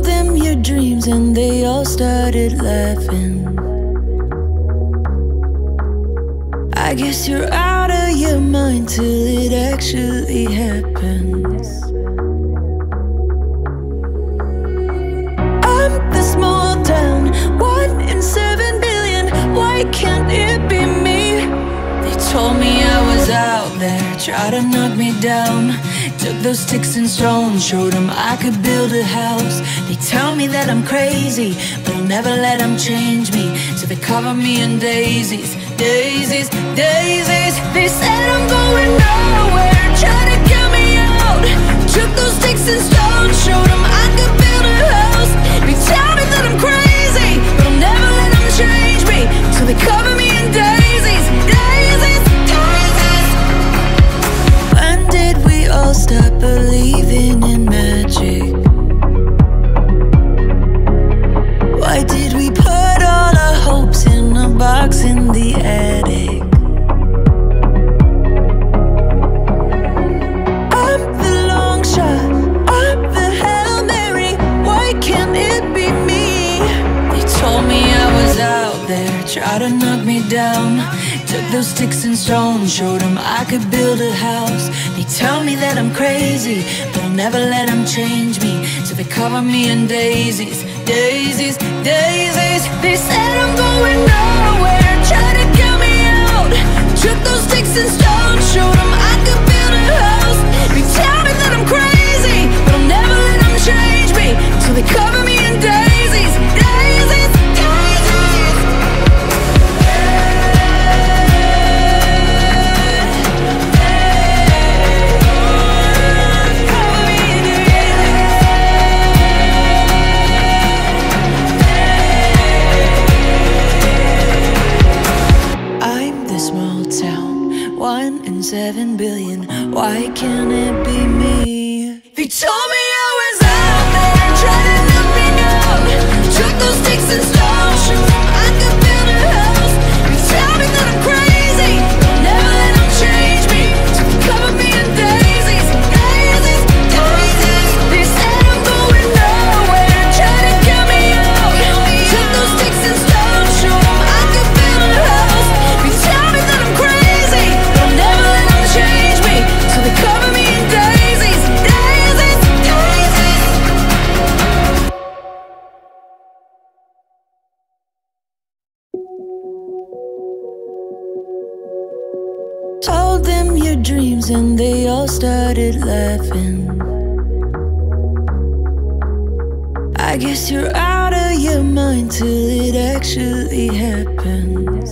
Told them your dreams and they all started laughing. I guess you're out of your mind till it actually happens. I'm the small town, 1 in 7 billion. Why can't it be me? They told me I was out there, tried to knock me down. Took those sticks and stones, showed them I could build a house. They tell me that I'm crazy, but I'll never let them change me. So they cover me in daisies, daisies, daisies. They said I'm going nowhere, trying to get me out. Took those sticks and stones, showed them I could build a house. They tell me that I'm crazy, but I'll never let them change me. So they cover me in daisies, daisies, daisies. When did we all stop believing in magic? Why did we put all our hopes in a box in the attic? I'm the long shot, I'm the Hail Mary. Why can't it be me? They told me I was out there, tried to knock me down. Took those sticks and stones, showed them I could build a house. They tell me that I'm crazy, but I'll never let them change me. So they cover me in daisies, daisies, daisies. They said I'm going nowhere, trying to get me out. Took those sticks and stones, showed them I could build a house. They tell me that I'm crazy, but I'll never let them change me. So they cover me in daisies, daisies, daisies. I'm the small town, 1 in 7 billion. Why can't it be me? They told me I was out there, trying to knock me down. Took those sticks and stones, showed them I could build a house. They tell me that I'm crazy, they'll never let them change me. So they cover me in daisies, daisies, daisies. They said I'm going nowhere, trying to get me out. Took those sticks and stones, showed them I could build a house. They tell me that I'm crazy, they'll never let them change me. So they cover me in daisies, daisies, daisies. Told them your dreams and they all started laughing. I guess you're out of your mind till it actually happens.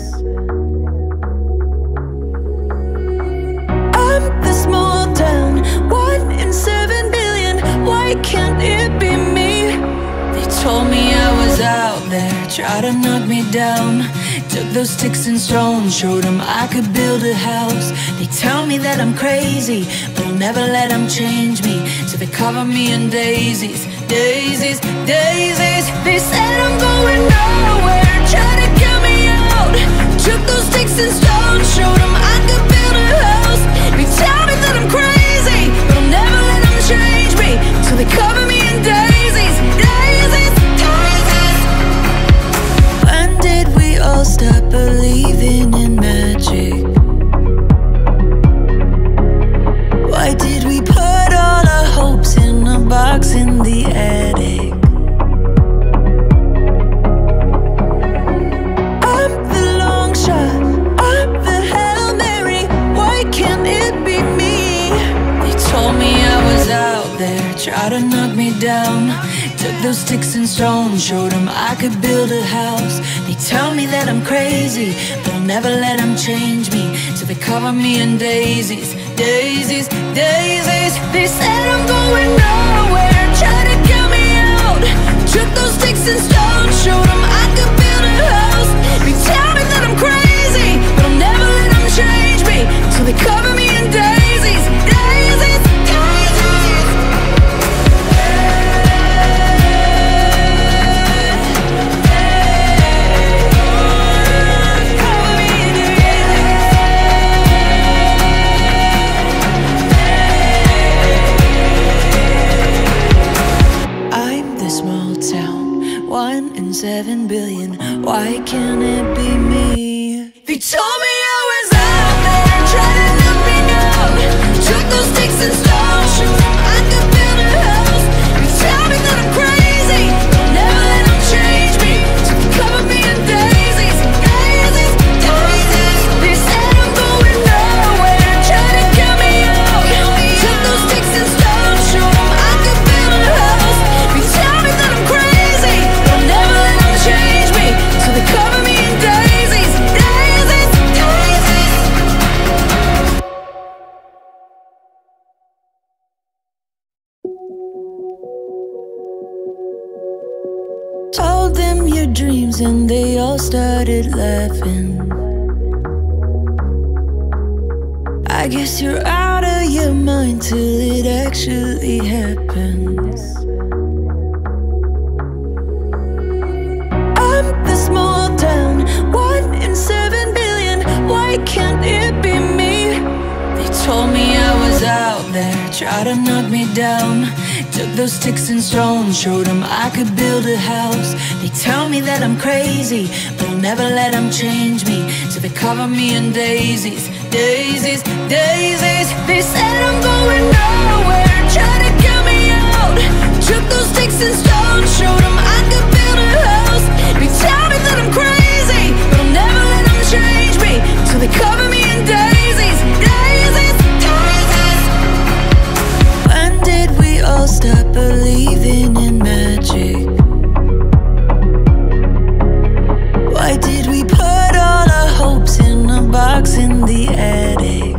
I'm the small town, 1 in 7 billion. Why can't it be me? They told me I was out there, tried to knock me down. Took those sticks and stones, showed them I could build a house. They tell me that I'm crazy, but I'll never let them change me. So they cover me in daisies, daisies, daisies. They said I'm going nowhere, trying to get me out. Took those sticks and stones, showed them I could build a house. They tell me that I'm crazy, but I'll never let them change me. So they cover me in daisies, daisies, daisies. When did we all stop believing in magic? Why did we put all our hopes in a box in the attic? I'm the long shot, I'm the Hail Mary. Why can't it be me? They told me I was out there, tried to knock me down. Took those sticks and stones, showed them I could build a house. They tell me that I'm crazy, but I'll never let them change me. So they cover me in daisies, daisies, daisies. They said I'm going nowhere, trying to get me out. Took those sticks and stones, showed them I could build a house. They tell me that I'm crazy, but I'll never let them change me. So they cover me in daisies, daisies, daisies. Cover me in daisies. 1 in 7 billion. Why can't it be me? They told me I was out there trying to knock me down. Took those sticks and stones, showed them I could build a house. They tell me that I'm crazy, they'll never let them change me. So they cover me in daisies, daisies, daisies. They said I'm going nowhere, trying to cut me out. Took those sticks and stones, showed them I could build a house. They tell me that I'm crazy, they'll never let them change me. So they cover me in daisies, daisies, daisies. Told them your dreams and they all started laughing. I guess you're out of your mind till it actually happens. I'm the small town, 1 in 7 billion. Why can't it be me? They told me I was out there, tried to knock me down. Took those sticks and stones, showed them I could build a house. They tell me that I'm crazy, but I'll never let them change me. So they cover me in daisies, daisies, daisies. They said I'm going nowhere, trying to cut me out. Took those sticks and stones, showed them I could build a house. They tell me that I'm crazy, but I'll never let them change me. So they cover me in daisies, daisies, daisies. When did we all stop believing in magic? Why did we put all our hopes in a box in the attic?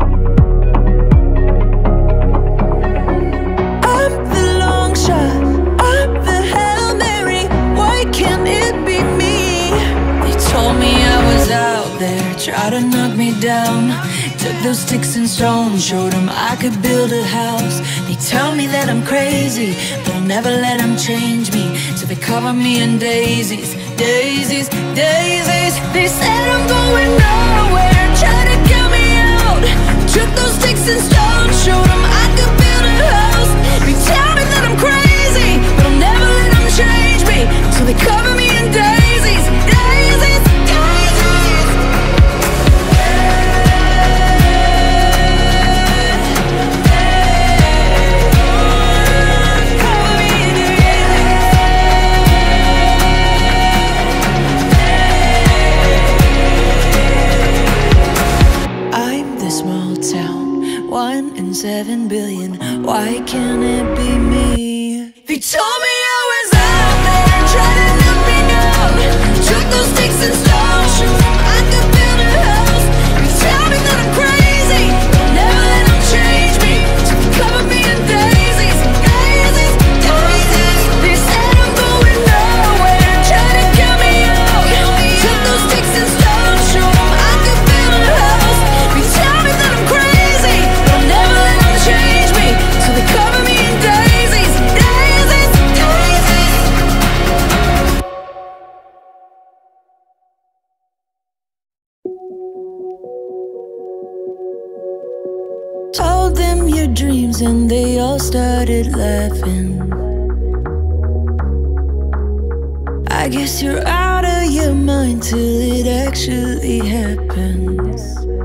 I'm the long shot, I'm the Hail Mary. Why can't it be me? They told me I was out there, tried to knock me down. Took those sticks and stones, showed them I could build a house. They tell me that I'm crazy, but I'll never let them change me. So they cover me in daisies, daisies, daisies. They said I'm going nowhere, trying to cut me out. Took those sticks and stones, showed them I could build a house. They tell me that I'm crazy, but I'll never let them change me. So they cover me in daisies, daisies, daisies. I'm the small town, 1 in 7 billion. Why can't it be me? They told me I was out there, trying to knock me down. Took those sticks and stones, showed them I could build a house. They tell me that I'm crazy, they'll never let them change me. So they cover me in daisies, daisies, daisies. They said I'm going nowhere, trying to cut me out. Took those sticks and stones, showed them I could build a house. They tell me that I'm crazy, they'll never let them change me. So they cover me in daisies, daisies, daisies. Told them your dreams and they all started laughing. I guess you're out of your mind till it actually happens.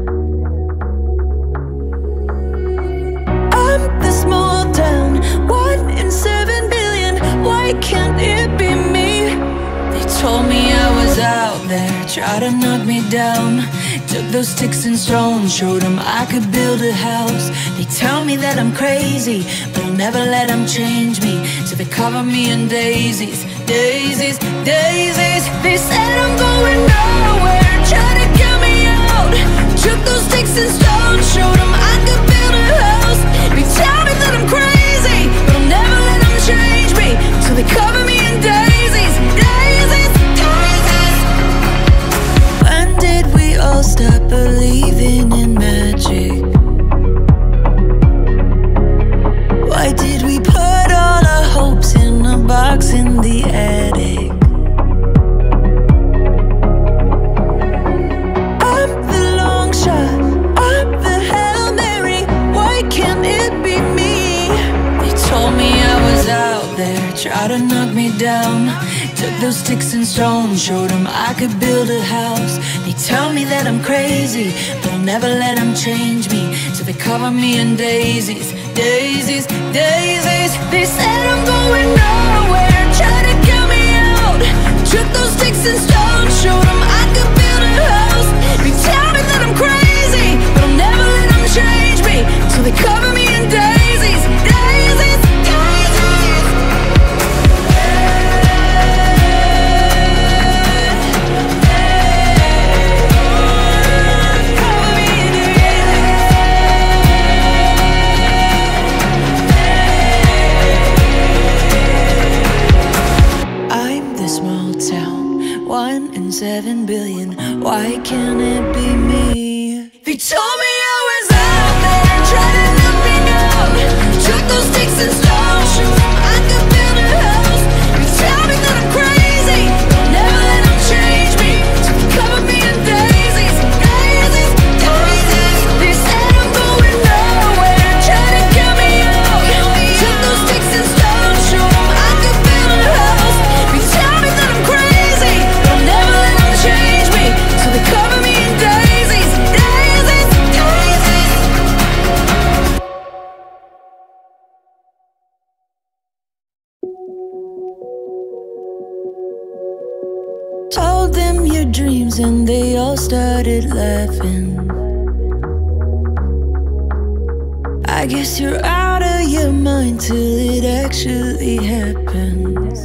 I'm the small town, 1 in 7 billion. Why can't it be me? They told me I was out there, tried to knock me down. Took those sticks and stones, showed them I could build a house. They tell me that I'm crazy, but I'll never let them change me. So they cover me in daisies, daisies, daisies. They said I'm going nowhere, trying to cut me out. Took those sticks and stones, showed them I could build a house. They tell me that I'm crazy, but I'll never let them change me. So they cover me in daisies, daisies, daisies. When did we all stop believing in magic? Why did we put all our hopes in a box in the attic? I'm the long shot, I'm the Hail Mary. there, try to knock me down. Took those sticks and stones, showed them I could build a house. They tell me that I'm crazy, but I'll never let them change me. So they cover me in daisies, daisies, daisies. They said I'm going nowhere, try to get me out. Took those sticks and stones, showed them I could build a house. They tell me that I'm crazy, but I'll never let them change me. So they cover me in daisies, daisies, daisies. Cover me in daisies. I'm the small town, 1 in 7 billion. Why can't it be me? They told me I was out there, trying to knock me down. Took those sticks and stones, showed them I could build a house. They tell me that I'm crazy, they'll never let them change me. So they cover me in daisies, daisies, daisies. They said I'm going nowhere, trying to get me out. Took those sticks and stones, showed them I could build a house. They tell me that I'm crazy, they'll never let them change me. So they cover me in daisies, daisies, daisies. Told them your dreams and they all started laughing. I guess you're out of your mind till it actually happens.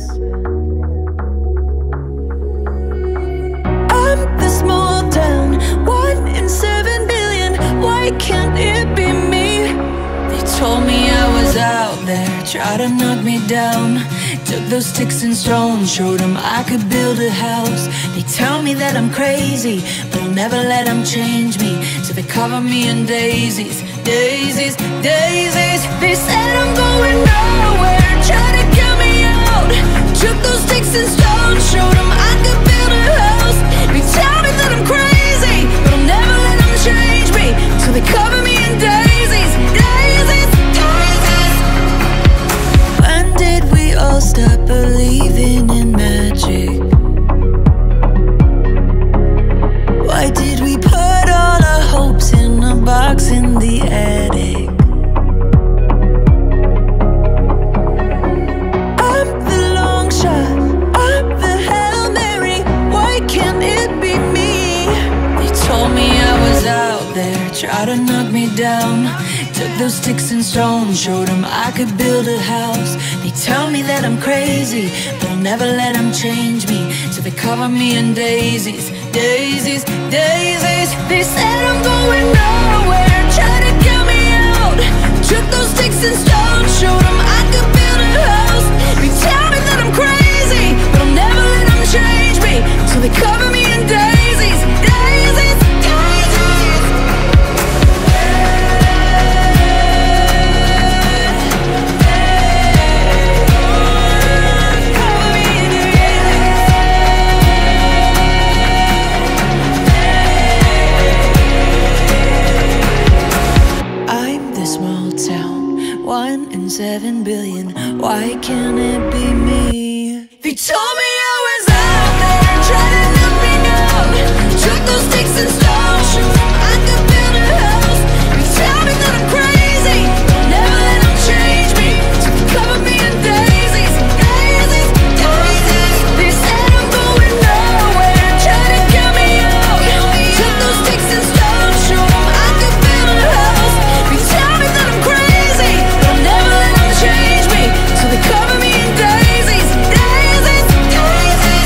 I'm the small town, 1 in 7 billion. Why can't it be me? They told me I was out there, try to knock me down. Took those sticks and stones, showed them I could build a house. They tell me that I'm crazy, but I'll never let them change me. So they cover me in daisies, daisies, daisies. They said I'm going nowhere, try to get me out. Took those sticks and stones, showed them I could build a house. They tell me that I'm crazy, but I'll never let them change me. So they cover me in daisies, daisies, daisies. When did we all stop believing in magic? Why did we put all our hopes in a box in the attic? I'm the long shot, I'm the Hail Mary. Why can't it be me? They told me I was out there, try to knock me down. Took those sticks and stones, showed them I could build a house. They tell me that I'm crazy, but I'll never let them change me. So they cover me in daisies, daisies, daisies. They said I'm going nowhere, try to get me out. Took those sticks and stones, showed them I could build a house. They tell me that I'm crazy, but I'll never let them change me. So they cover me in daisies, daisies, daisies. Cover me in I'm the small town, 1 in 7 billion. Why can't it be me? They told me I was out there, trying to knock me down. Took those sticks and stones, showed them I could build a house. They tell me that I'm crazy, they'll never let them change me. So they cover me in daisies, daisies, daisies. They said I'm going nowhere, trying to get me out. Took those sticks and stones, showed them I could build a house. They tell me that I'm crazy, they'll never let them change me. So they cover me in daisies, daisies, daisies.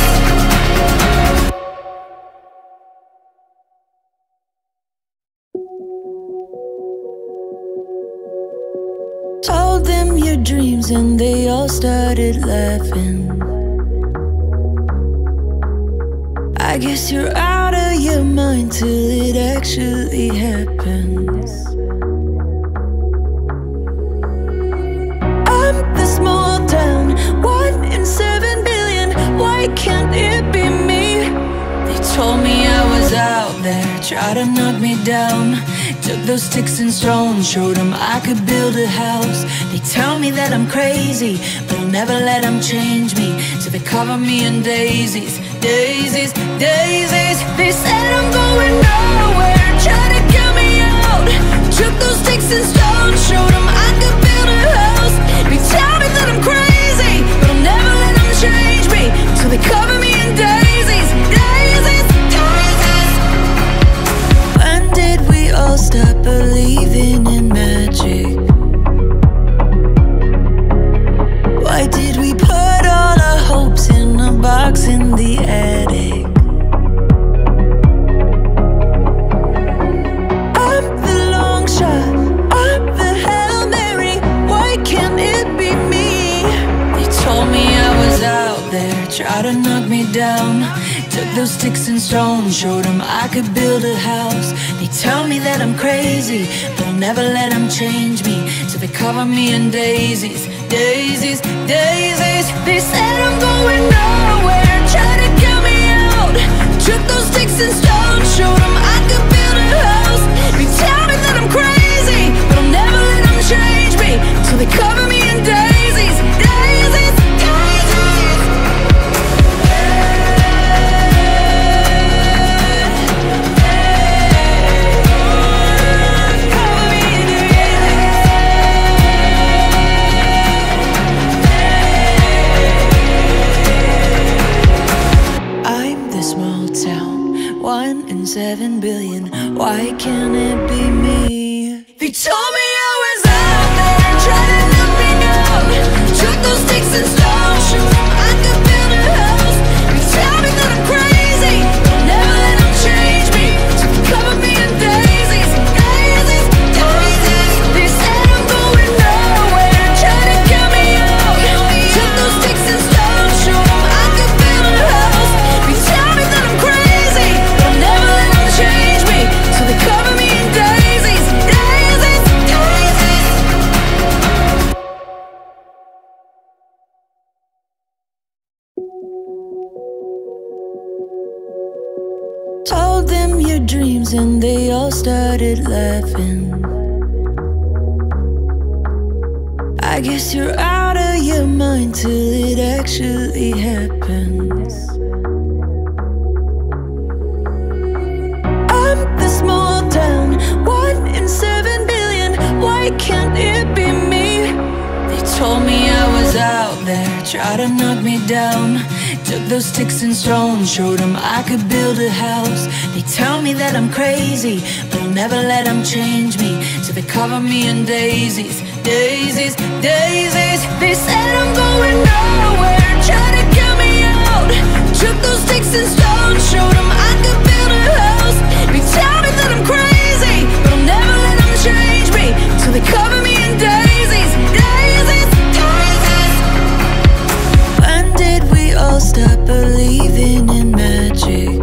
Told them your dreams and they all started laughing. I guess you're out of your mind till it actually happens. I'm the small town, 1 in 7 billion. Why can't it be me? They told me I was out there, try to knock me down. Took those sticks and stones, showed them I could build a house. They tell me that I'm crazy, but I'll never let them change me. So they cover me in daisies, daisies, daisies. They said I'm going nowhere, try to get me out. Took those sticks and stones, showed them I could build a house. They tell me that I'm crazy, but I'll never let them change me. So they cover me in daisies, daisies, daisies. When did we all stop believing in magic? Why did we put all our hopes in a box in the attic? I'm the long shot, I'm the Hail Mary. Why can't it be me? They told me I was out there, tried to knock me down. Took those sticks and stones, showed them I could build a house. They tell me that I'm crazy, but I'll never let them change me. So they cover me in daisies, daisies, daisies. They said I'm going nowhere, try to get me out. Took those sticks and stones, showed them I could build a house. They tell me that I'm crazy, but I'll never let them change me. So they cover me in daisies, daisies, daisies. Small town, 1 in 7 billion. Why can't it be me? They told me I was out there, tried to knock me down. Took those sticks and stones, showed them I could build a house. They tell me that I'm crazy, they'll never let them change me. So they cover me in daisies, daisies, daisies. They said I'm going nowhere, tried to get me out. Took those sticks and stones, showed them I could build a house. They tell me that I'm crazy, but I'll never let them change me. So they cover me in daisies, daisies, daisies. Told them your dreams and they all started laughing. I guess you're out of your mind till it actually happens. I'm the small town, 1 in 7 billion. Why can't it be me? They told me I was out there, tried to knock me down. Took those sticks and stones, showed them I could build a house. They tell me that I'm crazy, but I'll never let them change me. So they cover me in daisies, daisies, daisies. They said I'm going nowhere, try to get me out. Took those sticks and stones, showed them I could build a house. They tell me that I'm crazy, but I'll never let them change me. So they cover me in daisies, daisies, daisies. When did we all stop believing in magic?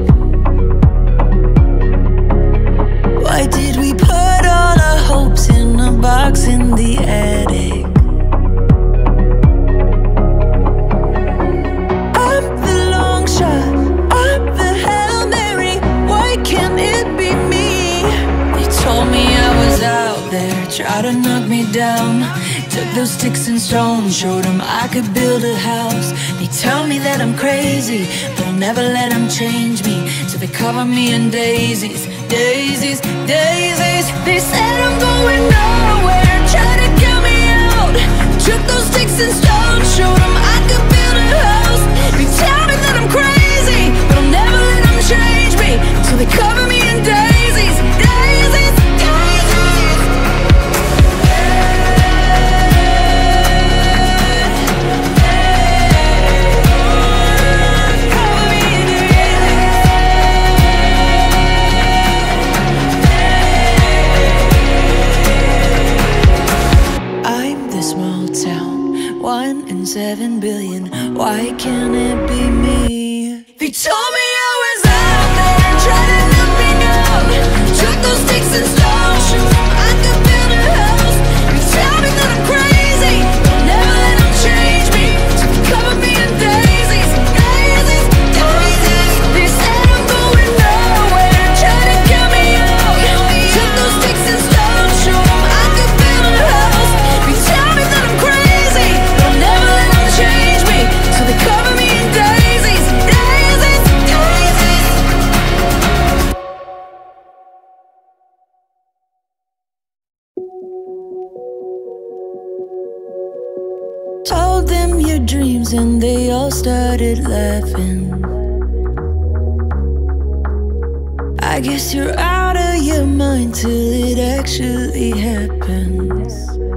Why did we put all our hopes in a box in the attic? I'm the long shot, I'm the Hail Mary. Why can't it be me? They told me I was out there, tried to knock me down. Took those sticks and stones, showed them I could build a house. They tell me that I'm crazy, but I'll never let them change me. So they cover me in daisies, daisies, daisies. They said I'm going nowhere, try to get me out. Took those sticks and stones, showed them I could build a house. They tell me that I'm crazy, but I'll never let them change me. So they cover me in daisies, daisies, daisies. Small town, 1 in 7 billion. Why can't it be me? They told me I was out there, tried to knock me down. Took those sticks and stones, showed them I could build a house. They tell me that I'm crazy, they'll never let them change me. So they cover me in daisies, daisies, daisies. They said I'm going nowhere, tried to get me out. Took those sticks and Told them your dreams and they all started laughing. I guess you're out of your mind till it actually happens.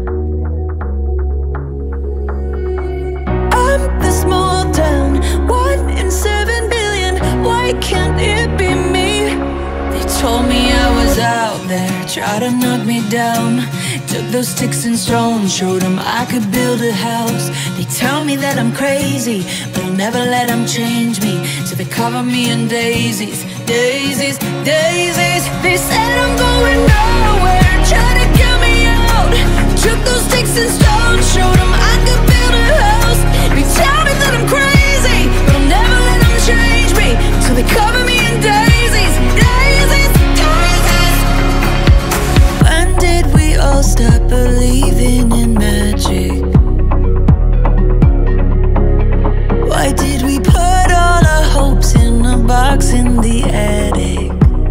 I'm the small town, 1 in 7 billion. Why can't it be me? They told me I was out there, tried to knock me down. Took those sticks and stones, showed them I could build a house. They tell me that I'm crazy, but I'll never let them change me. So they cover me in daisies, daisies, daisies. They said I'm going nowhere, trying to get me out. Took those sticks and stones, showed them I could build a house. They tell me that I'm crazy, but I'll never let them change me. So they cover me in daisies, daisies, daisies. When did we all stop believing in magic? Why did we put all our hopes in a box in the attic?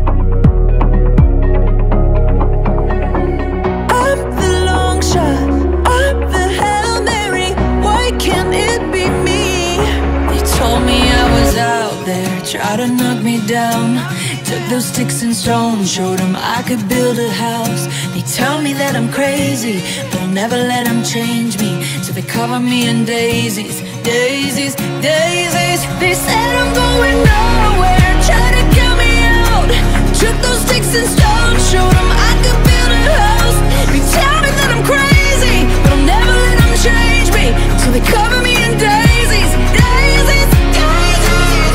I'm the long shot, I'm the Hail Mary. Why can't it be me? They told me I was out there, tried to knock me down. Took those sticks and stones, showed them I could build a house. They tell me that I'm crazy, but I'll never let them change me. So they cover me in daisies, daisies, daisies. They said I'm going nowhere, trying to get me out. Took those sticks and stones, showed them I could build a house. They tell me that I'm crazy, but I'll never let them change me. So they cover me in daisies, daisies, daisies.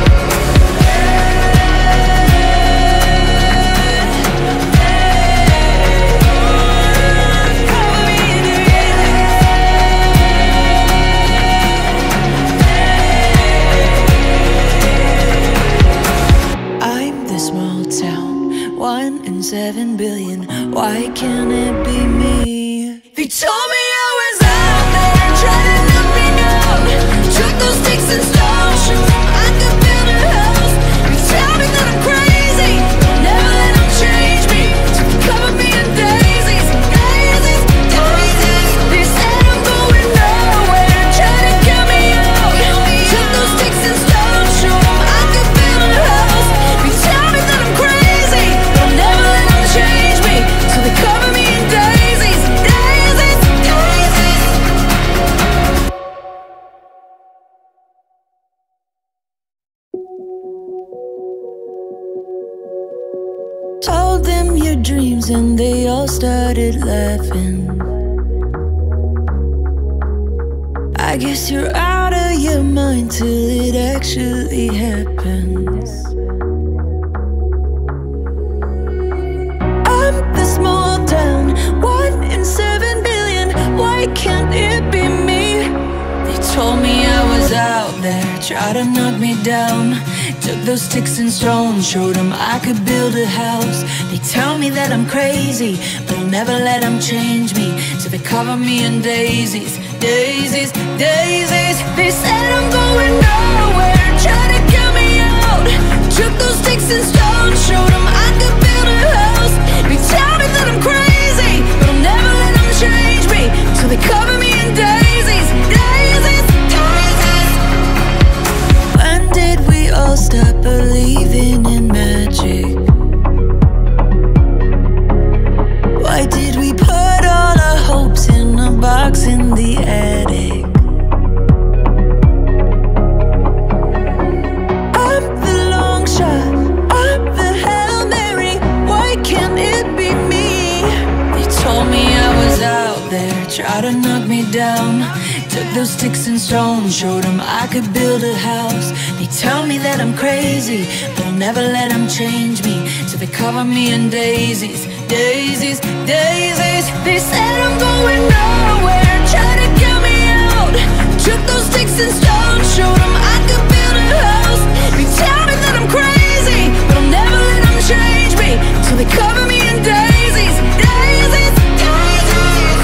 I'm the small town, 1 in 7 billion. Why can't it be me? They told me I was out there, trying to knock me down. Took those sticks and stones, showed them I could build a house. They tell me that I'm crazy, but I'll never let them change me. So they cover me in daisies, daisies, daisies. They said I'm going nowhere, trying to get me out. Took those sticks and stones, showed them I could build a house. They tell me that I'm crazy, but I'll never let them change me. So they cover me in daisies, daisies, daisies. Told them your dreams and they all started laughing. I guess you're out of your mind till it actually happens. I'm the small town, 1 in 7 billion. Why can't it be me? They told me I was out there, tried to knock me down. Took those sticks and stones, showed them I could build a house. They tell me that I'm crazy, but I'll never let them change me. So they cover me in daisies, daisies, daisies. They said I'm going nowhere, trying to get me out. Took those sticks and stones, showed them I could build a house. They tell me that I'm crazy, but I'll never let them change me. So they cover me in daisies, daisies, daisies. When did we all stop believing in magic? Why did we put all our hopes in a box in the attic? I'm the long shot, I'm the Hail Mary. Why can't it be me? They told me I was out there, tried to knock me down. Took those sticks and stones, showed them I could build a house. They tell me that I'm crazy, but I'll never let them change me. So they cover me in daisies, daisies, daisies. They said I'm going nowhere, trying to get me out. Took those sticks and stones, showed them I could build a house. They tell me that I'm crazy, but I'll never let them change me. So they cover me in daisies, daisies, daisies.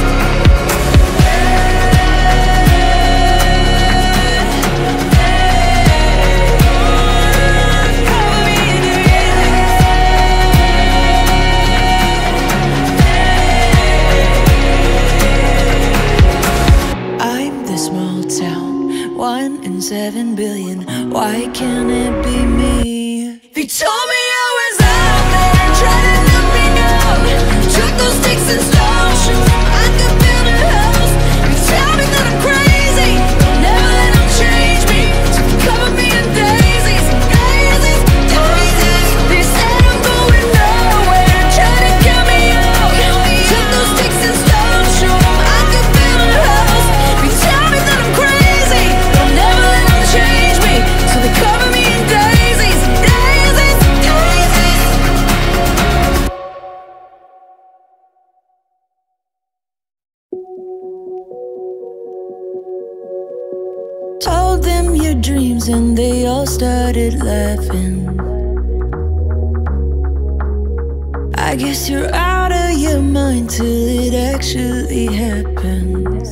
1 in 7 billion. Why can't it be me? They told me I was out there trying to knock me down. Took those sticks and stones, showed them I could build a house. They tell me that I'm crazy, but never let them change me. So they cover me in daisies, daisies, daisies. They said I'm going nowhere, trying to cut me out. Took those sticks and stones, showed them I could build a house. They tell me that I'm crazy, but never let them change me. So they cover me in daisies, daisies, daisies. Told them your dreams and they all started laughing. I guess you're out of your mind till it actually happens.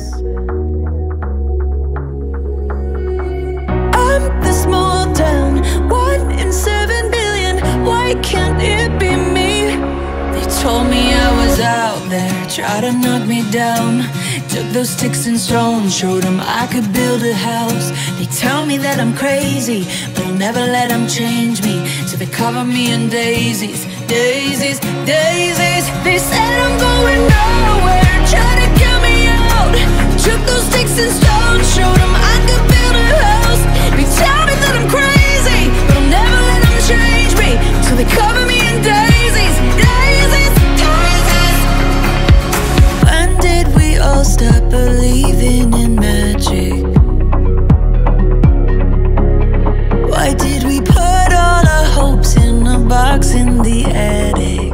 I'm the small town, 1 in 7 billion. Why can't it be me? They told me I was out there, tried to knock me down. Took those sticks and stones, showed them I could build a house. They tell me that I'm crazy, but I'll never let them change me. So they cover me in daisies, daisies, daisies. They said I'm going nowhere, trying to cut me out. Took those sticks and stones, showed them I could build a house. They tell me that I'm crazy, but I'll never let them change me. So they cover me in daisies, daisies, daisies. When did we all stop believing in magic? Why did we put all our hopes in a box in the attic?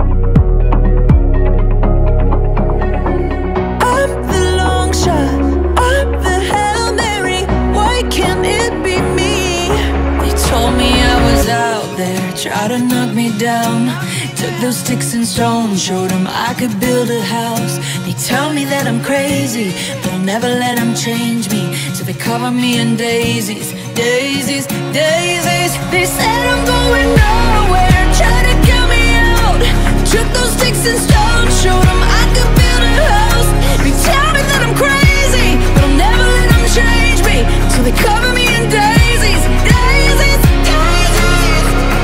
I'm the long shot, I'm the Hail Mary. Why can't it be me? They told me I was out there, tried to knock me down. Took those sticks and stones, showed them I could build a house. They tell me that I'm crazy, but I'll never let them change me. So they cover me in daisies, daisies, daisies. They said I'm going nowhere, trying to cut me out. Took those sticks and stones, showed them I could build a house. They tell me that I'm crazy, but I'll never let them change me. So they cover me in daisies, daisies, daisies.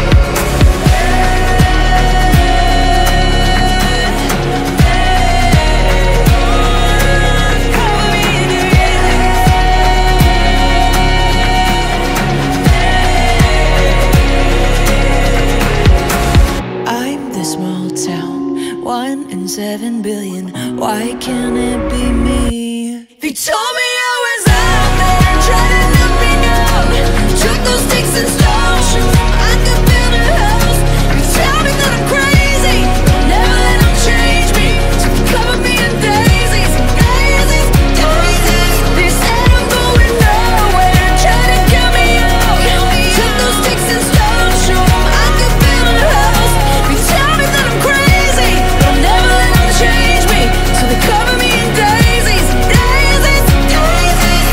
I'm the small town, 1 in 7 billion. Why can't it be me? They told me I was out there, trying to knock me down. Took those sticks and stones, showed them I could build a house. They tell me that I'm crazy, but never let them change me. So they cover me in daisies, daisies, daisies. They said I'm going nowhere, trying to cut me out. Took those sticks and stones, showed them I could build a house. They tell me that I'm crazy, but I'll never let them change me. So they cover me in daisies, daisies, daisies.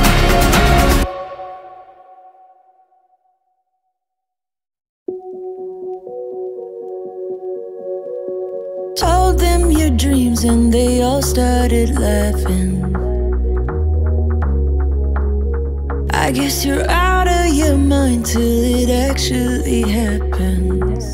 Told them your dreams and they all started laughing. I guess you're out of your mind till it actually happens.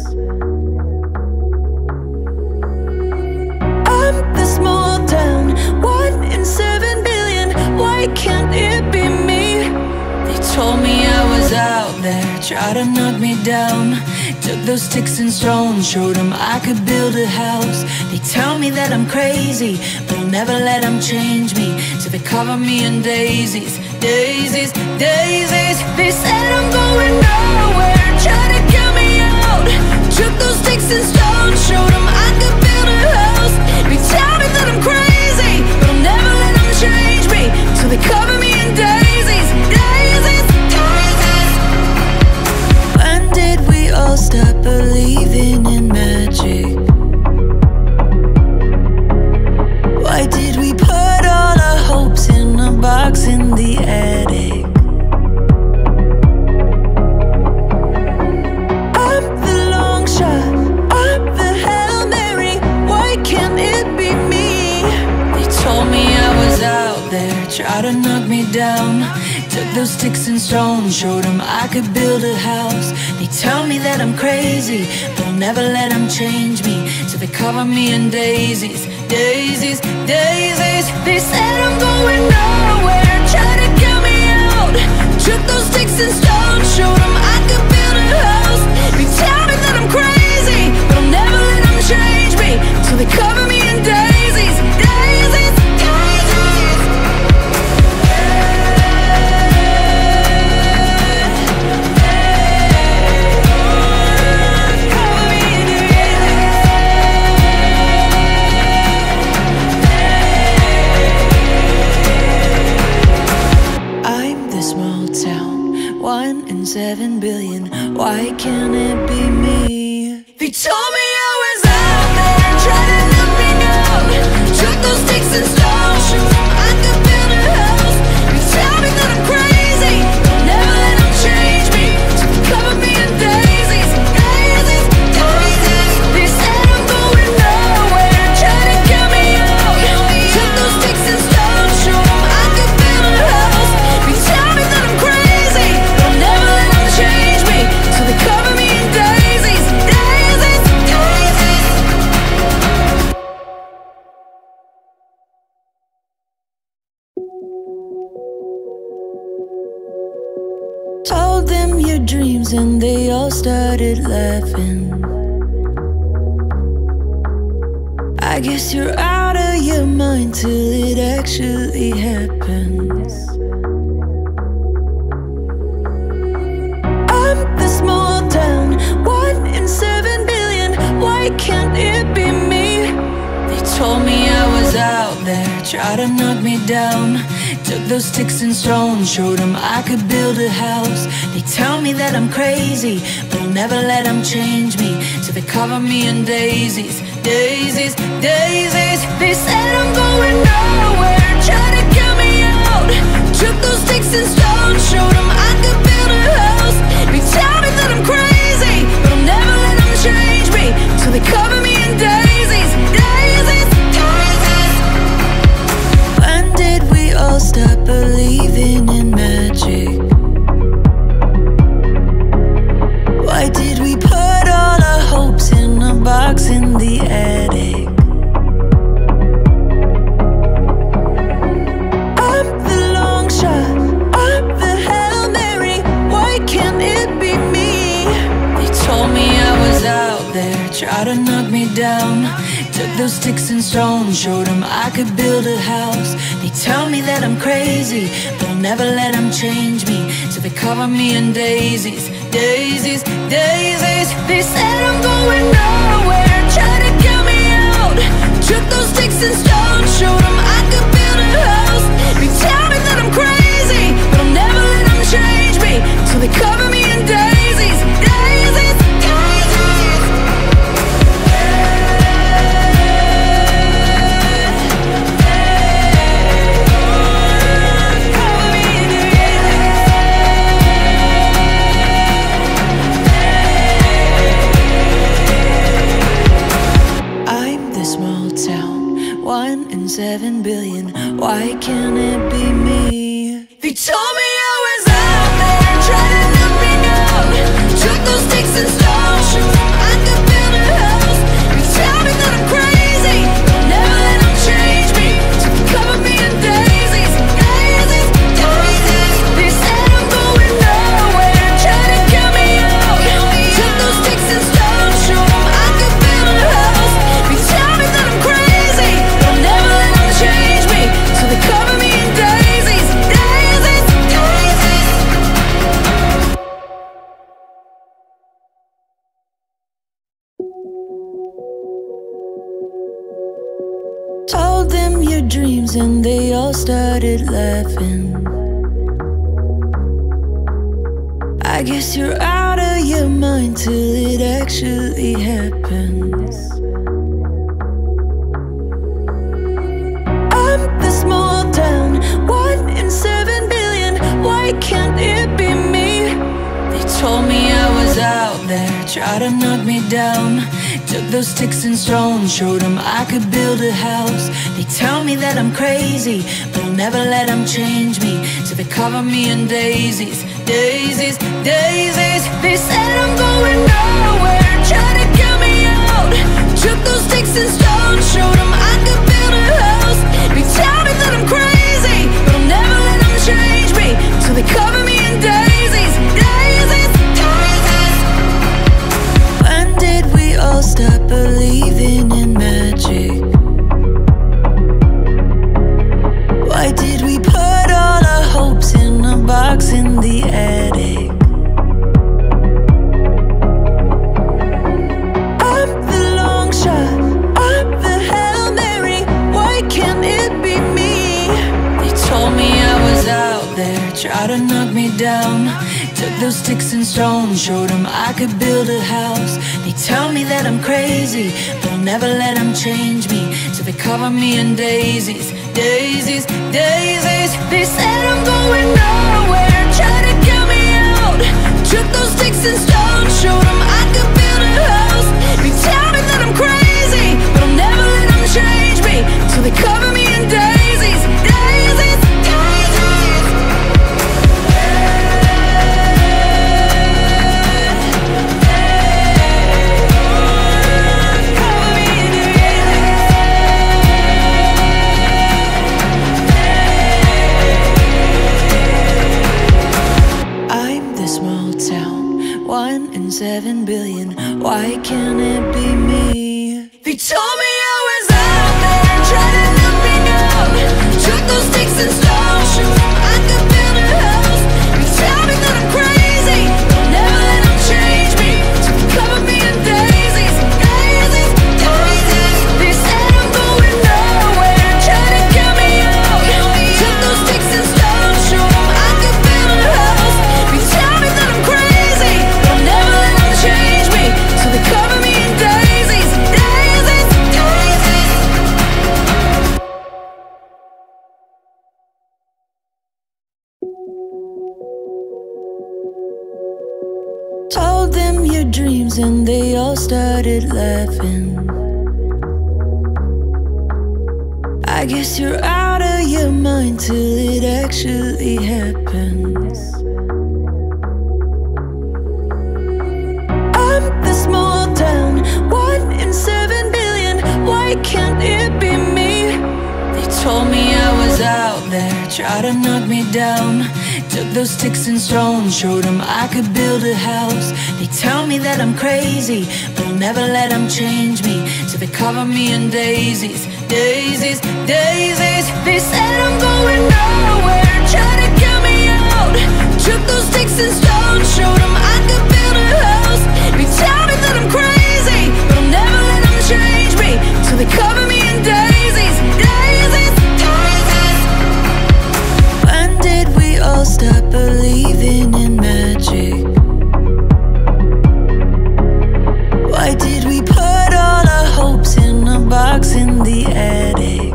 I'm the small town, 1 in 7 billion. Why can't it be me? They told me I was out there, tried to knock me down. Took those sticks and stones, showed them I could build a house. They tell me that I'm crazy, but I'll never let them change me. So they cover me in daisies, daisies, daisies. They said I'm going nowhere, trying to cut me out. Took those sticks and stones, showed them I could build a house. They tell me that I'm crazy, but I'll never let them change me. So they cover me in daisies, daisies, daisies. When did we all stop believing in magic? Why did we put all our hopes in a box in the attic? I'm the long shot, I'm the Hail Mary. try to knock me down. Took those sticks and stones, showed them I could build a house. They tell me that I'm crazy, but I'll never let them change me. So they cover me in daisies, daisies, daisies. They said I'm going nowhere, try to get me out. Took those sticks and stones, showed them I could build a house. They tell me that I'm crazy, but I'll never let them change me. So they cover me in daisies, daisies, daisies. I'm the small town, 1 in 7 billion. Why can't it be me? They told me I was out there, trying to knock me down. Took those sticks and stones, showed them I could build a house. They tell me that I'm crazy, but never let them change me. So they cover me in daisies, daisies, daisies. They said I'm going nowhere, trying to get me out. Took those sticks and stones, showed them I could build a house. They tell me that I'm crazy, but I'll never let them change me. So they cover me in daisies, daisies, daisies. Told them your dreams and they all started laughing. I guess you're out of your mind till it actually happens. I'm the small town, 1 in 7 billion. Why can't it be me? They told me I was out there, try to knock me down. Took those sticks and stones, showed them I could build a house. They tell me that I'm crazy, but I'll never let them change me. So they cover me in daisies, daisies, daisies. They said I'm going nowhere, try to get me out. Took those sticks and stones, showed them I could build a house. They tell me that I'm crazy, but I'll never let them change me. So they cover me in daisies, daisies, daisies. When did we all stop believing in magic? Why did we put all our hopes in a box in the attic? I'm the long shot, I'm the Hail Mary. Why can't it be me? They told me I was out there, try to knock me down. Took those sticks and stones, showed them I could build a house. They tell me that I'm crazy, but I'll never let them change me. So they cover me in daisies, daisies, daisies. They said I'm going nowhere, try to get me out. Took those sticks and stones, showed them I could build a house. They tell me that I'm crazy, but I'll never let them change me. So they cover me in daisies, daisies, daisies. I'm the small town, 1 in 7 billion. Why can't it be me? They told me I was out there, trying to knock me down. Took those sticks and stones, showed them I could build a house. They tell me that I'm crazy, but I'll never let them change me. So they cover me in daisies, daisies, daisies. They said I'm going nowhere, trying to get me out. Took those sticks and stones, showed them I could build a house. They tell me that I'm crazy, but I'll never let them change me. So they cover me in daisies, daisies, daisies. Told them your dreams and they all started laughing. I guess you're out of your mind till it actually happens. I'm the small town, 1 in 7 billion. Why can't it be me? They told me I was out there, try to knock me down. Took those sticks and stones, showed them I could build a house. They tell me that I'm crazy, but I'll never let them change me. So they cover me in daisies, daisies, daisies. They said I'm going nowhere, try to get me out. Took those sticks and stones, showed them I could build a house. They tell me that I'm crazy, but I'll never let them change me. So they cover me in daisies, daisies, daisies. When did we all stop believing in magic? Why did we put all our hopes in a box in the attic? I'm the long shot, I'm the Hail Mary. Why can't it be me? They told me I was out there, tried to knock me down. Took those sticks and stones, showed them I could build a house. They tell me that I'm crazy, but I'll never let them change me. So they cover me in daisies, daisies, daisies. They said I'm going nowhere, try to get me out. Took those sticks and stones, showed them I could build a house. They tell me that I'm crazy, but I'll never let them change me. So they cover me in daisies, daisies, daisies. I'm the small town, 1 in 7 billion. Why can't it be me? They told me I was out there, tried to knock me down. Took those sticks and stones, showed them I could build a house. They tell me that I'm crazy, they'll never let them change me. So they cover me in daisies, daisies, daisies. They said I'm going nowhere, trying to get me out. Took those sticks and stones, showed them I could build a house. They tell me that I'm crazy, they'll never let them change me. So they cover me in daisies, daisies, daisies. Told them your dreams and they all started laughing. I guess you're out of your mind till it actually happens. I'm the small town, 1 in 7 billion. Why can't it be me? They told me I was out there, tried to knock me down. Took those sticks and stones, showed them I could build a house. They tell me that I'm crazy, but I'll never let them change me. So they cover me in daisies, daisies, daisies. They said I'm going nowhere, try to get me out. Took those sticks and stones, showed them I could build a house. They tell me that I'm crazy, but I'll never let them change me. So they cover me in daisies, daisies, daisies. When did we all stop believing in magic? Why did we put all our hopes in a box in the attic?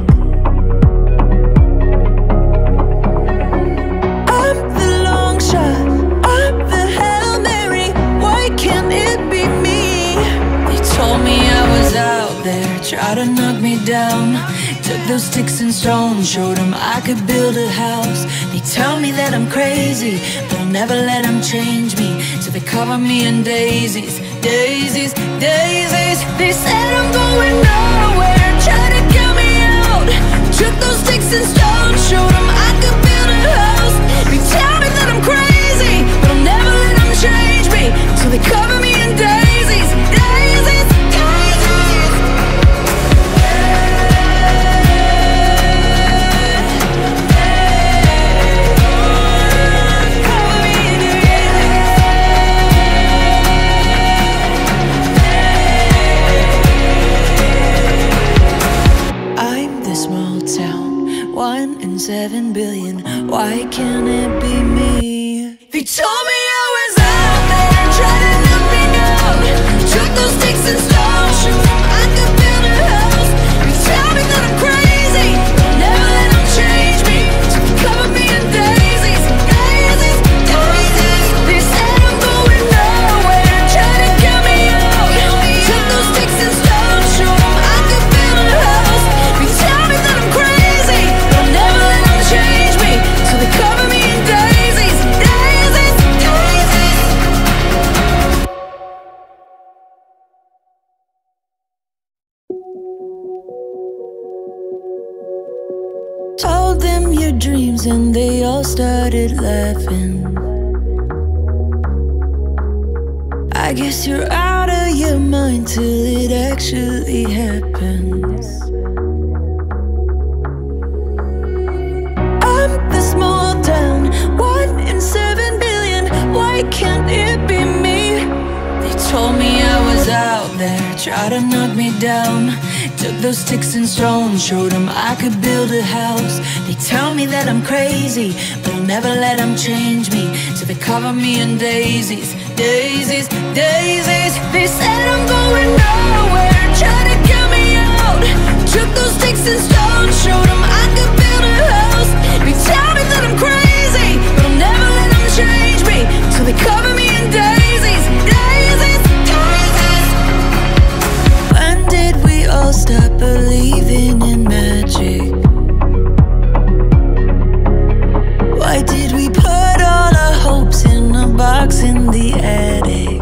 I'm the long shot, I'm the Hail Mary. Why can't it be me? They told me I was out there, tried to knock me down. Took those sticks and stones, showed them I could build a house. They tell me that I'm crazy, but I'll never let them change me. So they cover me in daisies, daisies, daisies. They said I'm going nowhere, try to get me out. Took those sticks and stones, showed them I could build a house. They tell me that I'm crazy, but I'll never let them change me. So they cover me in daisies, daisies, daisies. I'm the small town, 1 in 7 billion. Why can't it be me? They told me I was out there, tried to knock me down. Took those sticks and stones, showed them I could build a house. They tell me that I'm crazy, they'll never let them change me. So they cover me in daisies, daisies, daisies. They said I'm going nowhere, try to get me out. Took those sticks and Told them your dreams and they all started laughing. I guess you're out of your mind till it actually happens. I'm the small town, 1 in 7 billion. Why can't it be me? They told me I was out there, tried to knock me down. Took those sticks and stones, showed them I could build a house. They tell me that I'm crazy, but I'll never let them change me. So they cover me in daisies, daisies, daisies. They said I'm going nowhere, tried to get me out. Took those sticks and stones, showed them I could build a house. They tell me that I'm crazy, but I'll never let them change me. So they cover me in daisies, daisies, daisies. When did we all stop believing in magic? Why did we put all our hopes in a box in the attic?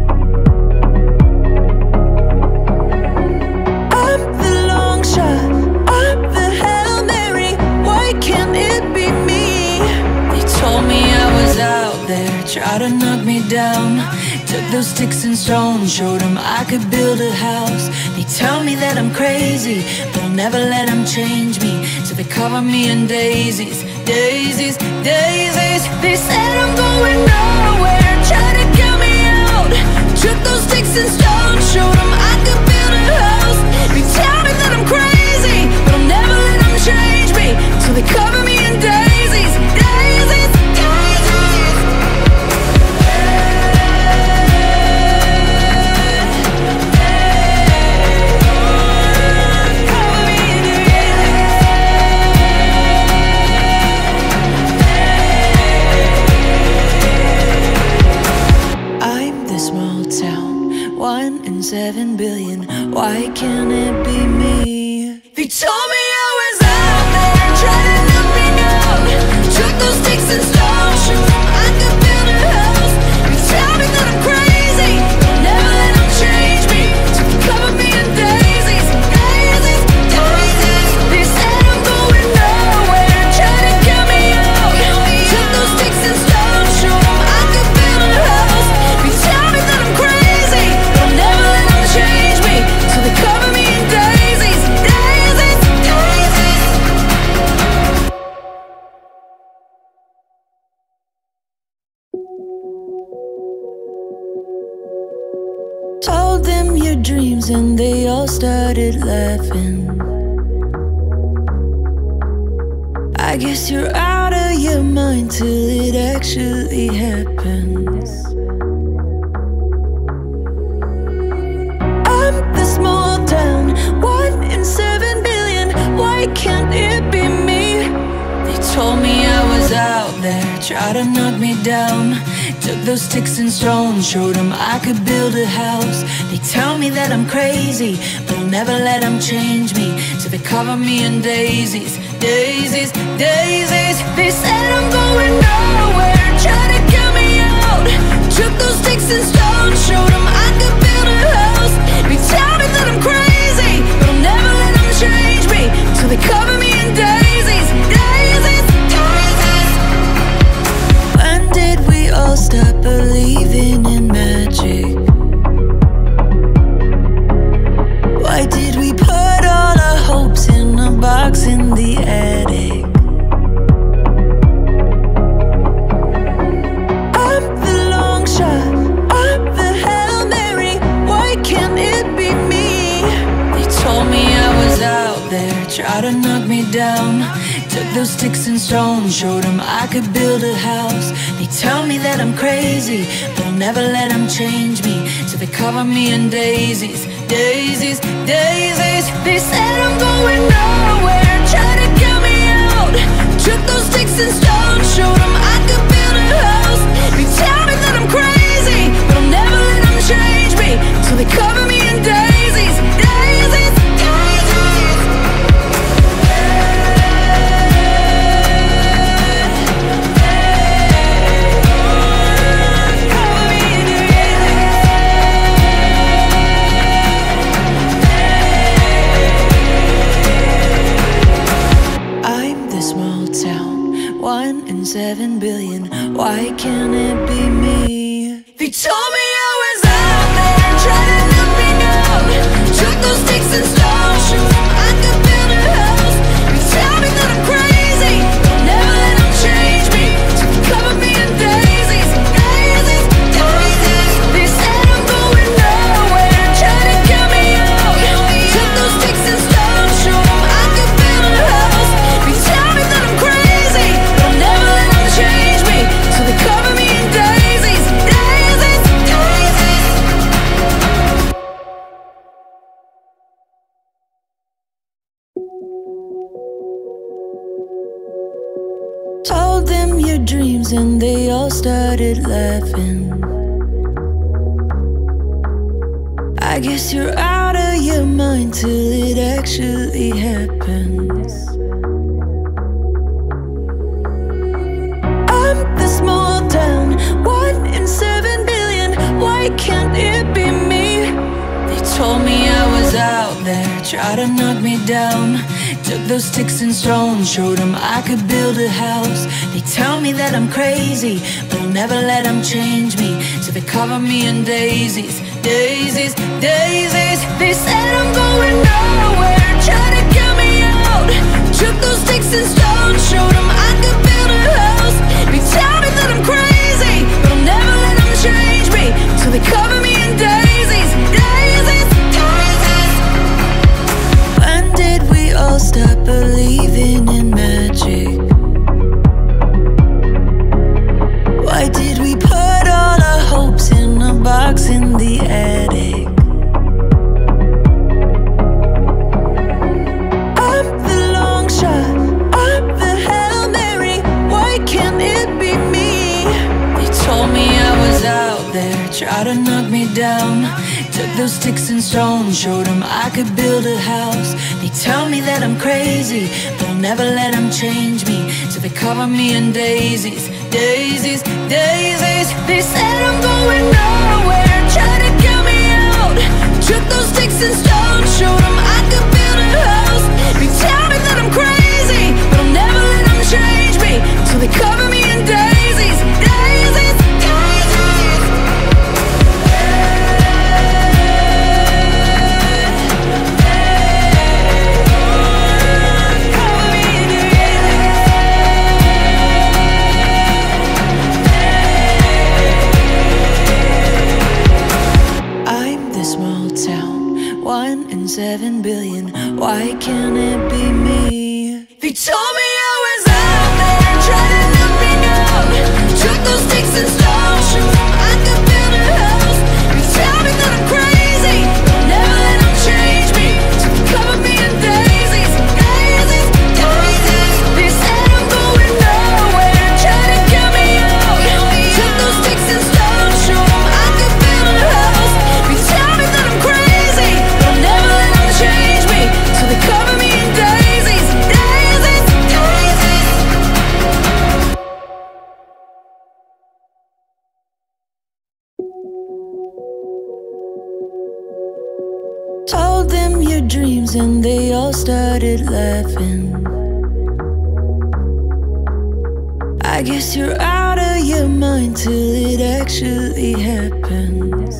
I'm the long shot, I'm the Hail Mary. Why can't it be me? They told me I was out there, tried to knock me down. Took those sticks and stones, showed them I could build a house. They tell me that I'm crazy, but I'll never let them change me. So they cover me in daisies, daisies, daisies. They said I'm going nowhere, try to get me out. Took those sticks and stones, showed them I could build a house. They tell me that I'm crazy, but I'll never let them change me. So they cover me in daisies, daisies, daisies. Small town, 1 in 7 billion. Why can't it be me? They told me I was out there, trying to knock me down. Took those sticks and stones, showed them I could build a house. They tell me that I'm crazy, but never let them change me. So they cover me in daisies, daisies, daisies. They said I'm going nowhere, trying to get me out. Took those sticks and stones, showed them I could build a house. They tell me that I'm crazy, but I'll never let them change me. So they cover me in daisies, daisies, daisies. Told them your dreams and they all started laughing. I guess you're out of your mind till it actually happens. I'm the small town, 1 in 7 billion. Why can't it be me? They told me I was out there, tried to knock me down. Took those sticks and stones, showed them I could build a house. They tell me that I'm crazy, but I'll never let them change me. So they cover me in daisies, daisies, daisies. They said I'm going nowhere, try to get me out. Took those sticks and stones, showed them I could build a house. They tell me that I'm crazy, but I'll never let them change me. So they cover me in daisies, daisies, daisies. When did we all stop believing in magic? Why did we put all our hopes in a box in the attic? I'm the long shot, I'm the Hail Mary. Why can't it be me? They told me I was out there, tried to knock me down. Took those sticks and stones, showed them I could build a house. They tell me that I'm crazy, but I'll never let them change me. So they cover me in daisies, daisies, daisies. They said I'm going nowhere, try to get me out. Took those sticks and stones, showed them I could build a house. They tell me that I'm crazy, but I'll never let them change me. So they cover me in daisies, daisies, daisies. I'm the small small town, 1 in 7 billion. Why can't it be me? They told me I was out there trying to knock me down. Took those sticks and stones, showed them I could build a house. They tell me that I'm crazy, but never let them change me. So they cover me in daisies, daisies, daisies. They said I'm going nowhere, trying to cut me out. Took those sticks and stones, showed them I could build a house. They tell me that I'm crazy, but never let them change me. So they cover me in daisies, daisies, daisies. Told them your dreams and they all started laughing. I guess you're out of your mind till it actually happens. I'm the small town, 1 in 7 billion. Why can't it be me? They told me I was out there, tried to knock me down. Took those sticks and stones, showed them I could build a house. They tell me that I'm crazy, but I'll never let them change me. So they cover me in daisies, daisies, daisies. They said I'm going nowhere, try to cut me out. Took those sticks and stones, showed them I could build a house. They tell me that I'm crazy, but I'll never let them change me. So they cover me in daisies, daisies, daisies. When did we all stop believing in magic? Why did we put all our hopes in a box in the attic? I'm the long shot, I'm the Hail Mary. Why can't it be me? They told me I was out there, tried to knock me down. Took those sticks and stones, showed them I could build a house. They tell me that I'm crazy, but I'll never let them change me. So they cover me in daisies, daisies, daisies. They said I'm going nowhere, try to cut me out. Took those sticks and stones, showed them I could build a house. They tell me that I'm crazy, but I'll never let them change me. So they cover me in daisies, daisies, daisies. I'm the small town, 1 in 7 billion. Why can't it be me? They told me I was out there, trying to knock me down. Took those sticks and stones, showed them I could build a house. They tell me that I'm crazy, but never let them change me. So they cover me in daisies, daisies, daisies. They said I'm going nowhere, trying to cut me out. Took those sticks and stones, showed them I could build a house. They tell me that I'm crazy, but I'll never let them change me. So they cover me in daisies, daisies, daisies. Told them your dreams and they all started laughing. I guess you're out of your mind till it actually happens.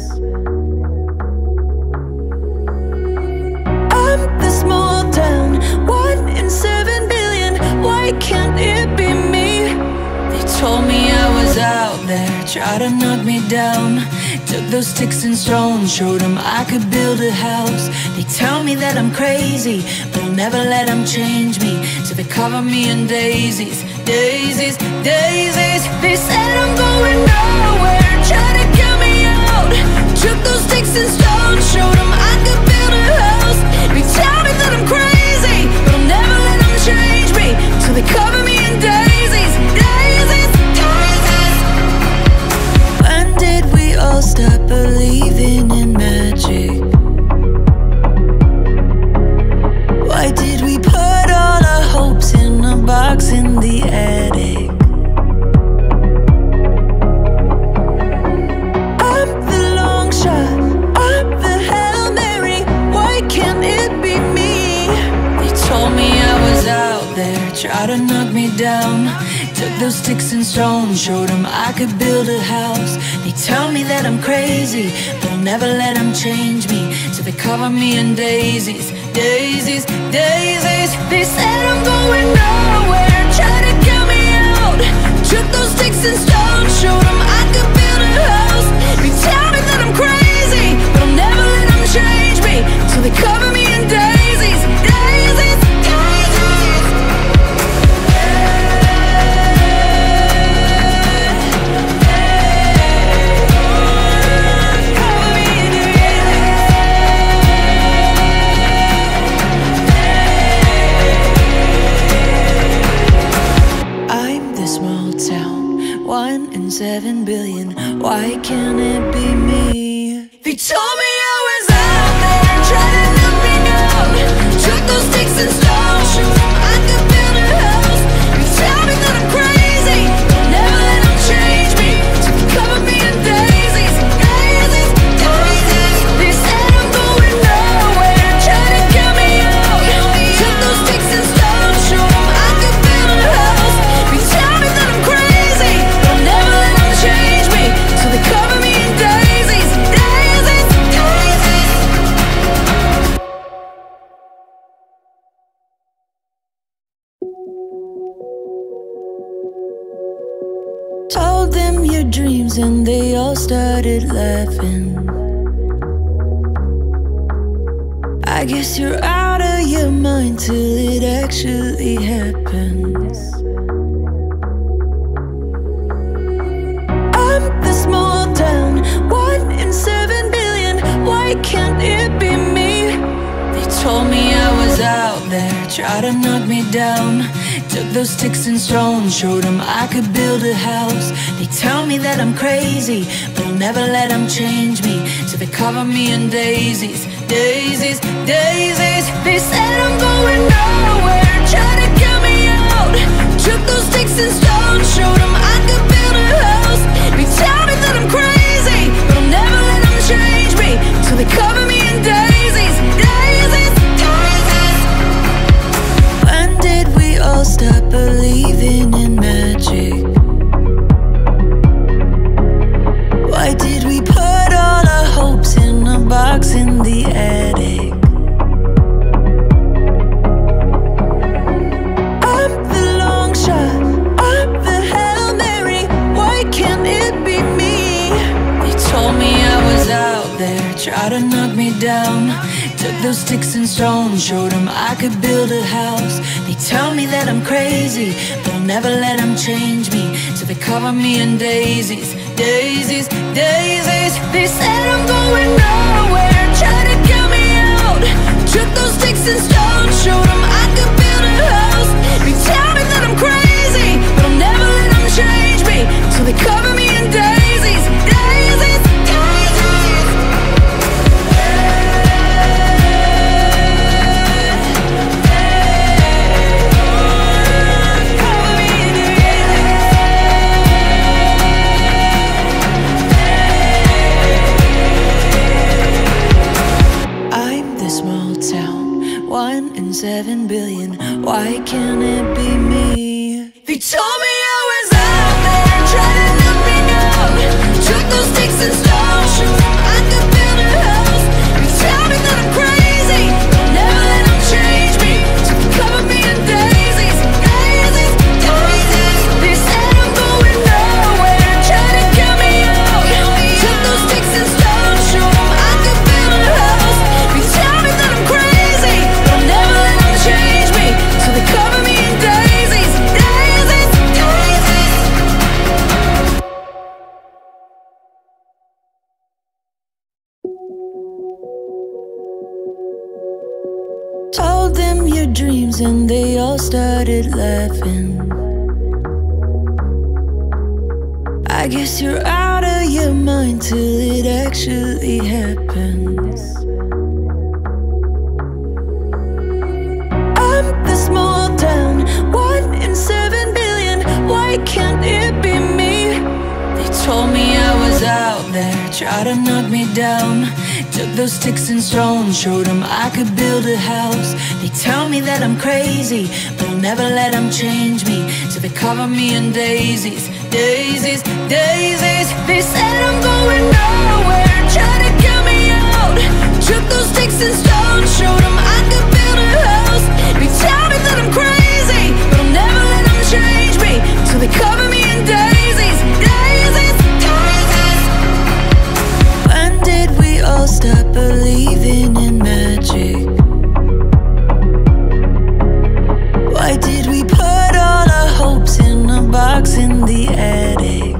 I'm the small town, 1 in 7 billion. Why can't it be me? They told me I was out there, tried to knock me down. Took those sticks and stones, showed them I could build a house. They tell me that I'm crazy, but I'll never let them change me. So they cover me in daisies, daisies, daisies. They said I'm going nowhere, try to cut me out. Took those sticks and stones, showed them I could build a house. They tell me that I'm crazy, but I'll never let them change me. So they cover me in daisies, daisies, daisies. When did we all stop believing in magic? Why did we put all our hopes in a box in the attic? I'm the long shot, I'm down. Took those sticks and stones, showed them I could build a house. They tell me that I'm crazy, but I'll never let them change me. So they cover me in daisies, daisies, daisies. They said I'm going nowhere, try to count me out. Took those sticks and stones, showed them I could build a house. They tell me that I'm crazy, but I'll never let them change me. So they cover me in daisies, daisies, daisies. I'm the small town, 1 in 7 billion. Why can't it be me? They told me I was out there, trying to knock me down. Took those sticks and stones, showed them I could build a house. They tell me that I'm crazy, but never let them change me. So they cover me in daisies, daisies, daisies. They said I'm going nowhere, trying to count me out. Took those sticks and stones, showed them I could build a house. They tell me that I'm crazy, but I'll never let them change me. So they cover me in daisies, daisies, daisies. Told them your dreams and they all started laughing. I guess you're out of your mind till it actually happens. I'm the small town, 1 in 7 billion. Why can't it be me? They told me I was out there, try to knock me down. Took those sticks and stones, showed them I could build a house. They tell me that I'm crazy, but I'll never let them change me. So they cover me in daisies, daisies, daisies. They said I'm going nowhere, try to count me out. Took those sticks and stones, showed them I could build a house. They tell me that I'm crazy, but I'll never let them change me. So they cover me in daisies, daisies, daisies. When did we all stop believing in magic? Why did we put all our hopes in a box in the attic? I'm the long shot, I'm the Hail Mary. Why can't it be me? They told me I was out there, try to knock me down. Took those sticks and stones, showed them I could build a house. They tell me that I'm crazy, but I'll never let them change me. So they cover me in daisies, daisies, daisies. They said I'm going nowhere, try to count me out. Took those sticks and stones, showed them I could build a house. They tell me that I'm crazy, but I'll never let them change me. So they cover me in daisies, daisies, daisies. I'm the small town, 1 in 7 billion. Why can't it be me? They told me I was out there, trying to knock me down. Took those sticks and stones, showed them I could build a house. They tell me that I'm crazy, but I'll never let them change me. So they cover me in daisies, daisies, daisies. They said I'm going nowhere, trying to count me out. Took those sticks and stones, showed them I could build a house. They tell me that I'm crazy, but I'll never let them change me. So they cover me in daisies, daisies, daisies. Told them your dreams and they all started laughing. I guess you're out of your mind till it actually happens. I'm the small town, 1 in 7 billion. Why can't it be me? They told me I was out there, try to knock me down. Took those sticks and stones, showed them I could build a house. They tell me that I'm crazy, but I'll never let them change me. So they cover me in daisies, daisies, daisies. They said I'm going nowhere, try to get me out. Took those sticks and stones, showed them I could build a house. They tell me that I'm crazy, but I'll never let them change me. So they cover me in daisies, daisies, daisies. When did we all stop believing in magic? Why did we put all our hopes in a box in the attic?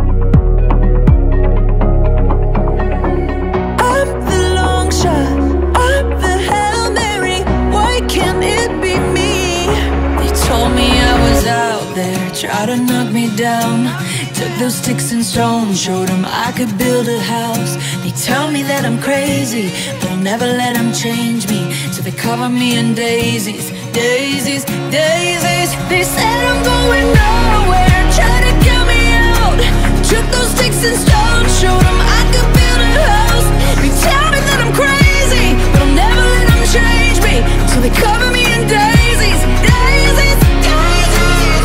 I'm the long shot, I'm the Hail Mary. Why can't it be me? They told me I was out there, try to knock me down. Took those sticks and stones, showed them I could build a house. They tell me that I'm crazy, but I'll never let them change me. So they cover me in daisies, daisies, daisies. They said I'm going nowhere, try to get me out. Took those sticks and stones, showed them I could build a house. They tell me that I'm crazy, but I'll never let them change me. So they cover me in daisies, daisies, daisies.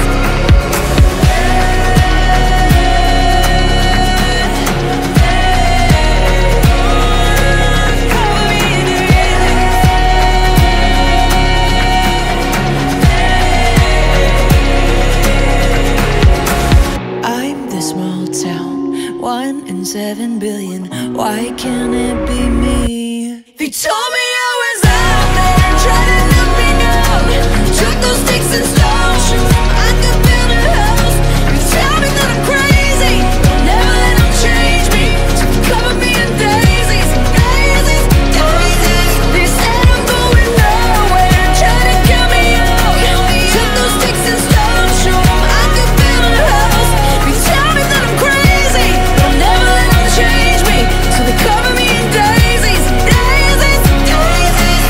I'm the small town, 1 in 7 billion. Why can't it be me? They told me I was out there, trying to knock me down. Took those sticks and stones, showed them I could build a house. They tell me that I'm crazy, but I'll never let them change me. So they cover me in daisies, daisies, daisies. They said I'm going nowhere, trying to get me out. Took those sticks and stones, showed them I could build a house. They tell me that I'm crazy, but I'll never let them change me. So they cover me in daisies, daisies, daisies.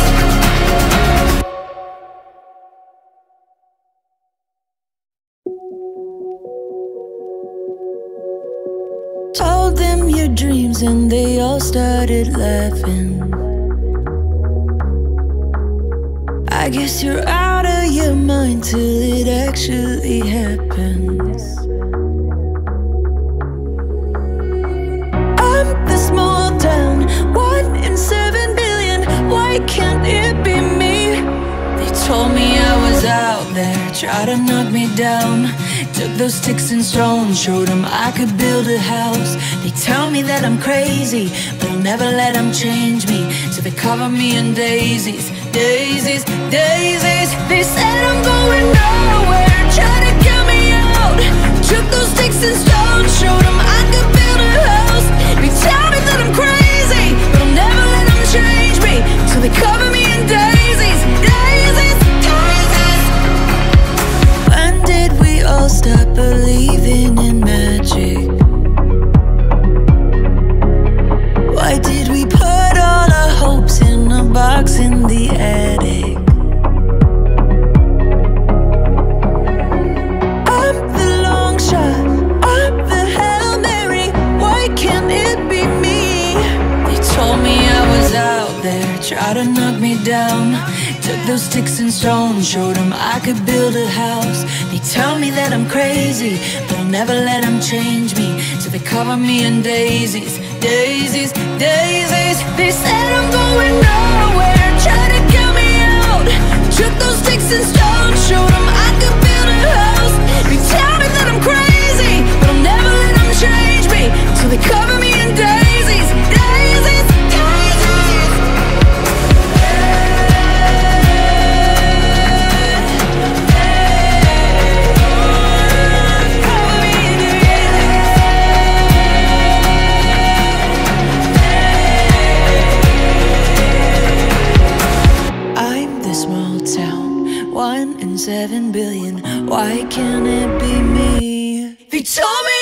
Told them your dreams and they all started laughing. I guess you're out of your mind till it actually happens. I'm the small town, 1 in 7 billion. Why can't it be me? They told me I was out there, try to knock me down. Took those sticks and stones, showed them I could build a house. They tell me that I'm crazy, but I'll never let them change me. So they cover me in daisies, daisies, daisies. They said I'm going nowhere, try to get me out. Took those sticks and stones, showed them I could build a house. They tell me that I'm crazy, but I'll never let them change me. So they cover me in daisies, daisies, daisies. When did we all stop believing in magic? Why did we put all our hopes in a box in the attic? I'm the long shot, I'm the Hail Mary. Why can't it be me? They told me I was out there, try to knock me down. Took those sticks and stones, showed them I could build a house. They tell me that I'm crazy, but I'll never let them change me. So they cover me in daisies, daisies, daisies. They said I'm going nowhere, try to get me out. Took those sticks and stones, showed them I could build a house. They tell me that I'm crazy, but I'll never let them change me. So they cover me in daisies, daisies, daisies. I'm the small town, 1 in 7 billion. Why can't it be me? They told me